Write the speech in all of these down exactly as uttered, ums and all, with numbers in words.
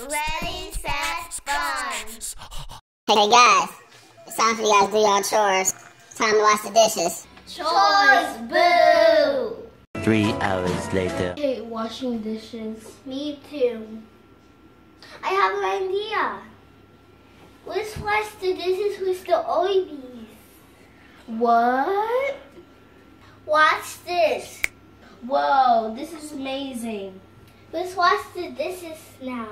Ready, set, fun. Hey guys, it's time for you guys to do your chores. Time to wash the dishes. Chores, boo! Three hours later. I hate washing dishes. Me too. I have an idea. Let's wash the dishes with the Orbeez. What? Watch this. Whoa, this is amazing. Let's wash the dishes now.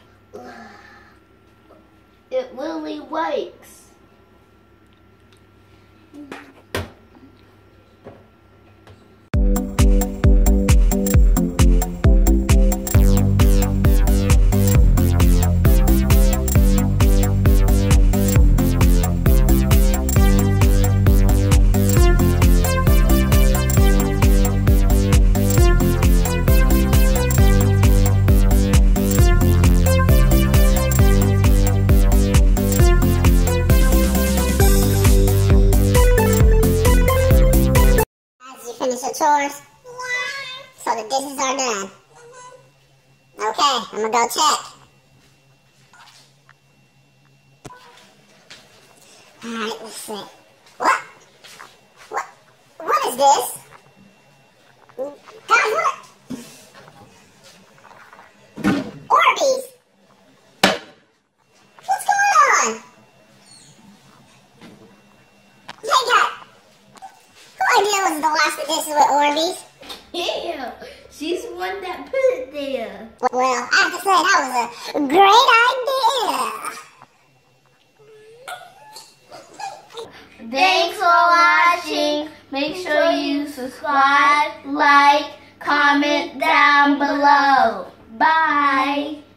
It really works. Finish your chores, so the dishes are done. Okay, I'm gonna go check. Alright, let's see. What? What? What is this? Guys, what? Orbeez! What's going on? Hey guys! Who idea was to wash the dishes with Orbeez? Yeah, she's the one that put it there. Well, I have to say, that was a great idea. Thanks for watching. Make sure you subscribe, like, comment down below. Bye.